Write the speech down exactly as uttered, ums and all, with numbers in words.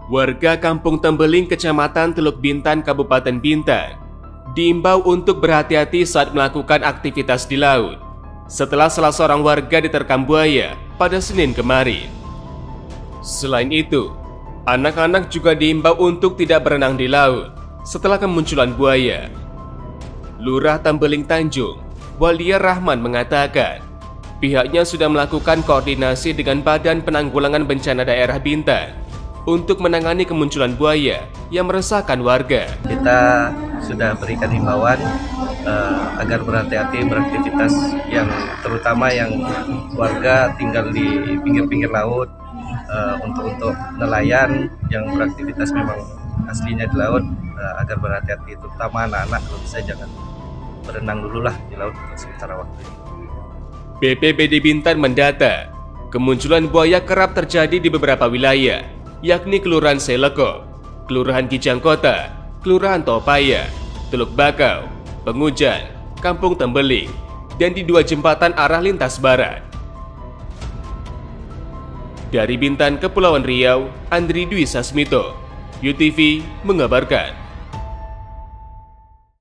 Warga Kampung Tembeling, Kecamatan Teluk Bintan, Kabupaten Bintan, diimbau untuk berhati-hati saat melakukan aktivitas di laut setelah salah seorang warga diterkam buaya pada Senin kemarin. Selain itu, anak-anak juga diimbau untuk tidak berenang di laut setelah kemunculan buaya. Lurah Tembeling Tanjung, Walia Rahman mengatakan, pihaknya sudah melakukan koordinasi dengan Badan Penanggulangan Bencana Daerah Bintan untuk menangani kemunculan buaya yang meresahkan warga. Kita sudah berikan himbauan uh, agar berhati-hati beraktivitas, yang terutama yang warga tinggal di pinggir-pinggir laut, uh, untuk untuk nelayan yang beraktivitas memang aslinya di laut, uh, agar berhati-hati, terutama anak-anak kalau bisa jangan berenang dulu lah di laut untuk sementara waktu ini. B P B D Bintan mendata, kemunculan buaya kerap terjadi di beberapa wilayah, yakni Kelurahan Seleko, Kelurahan Kijang Kota, Kelurahan Topaya, Teluk Bakau, Pengujan, Kampung Tembeling, dan di dua jembatan arah lintas barat. Dari Bintan, Kepulauan Riau, Andri Dwi Sasmito, U T V mengabarkan.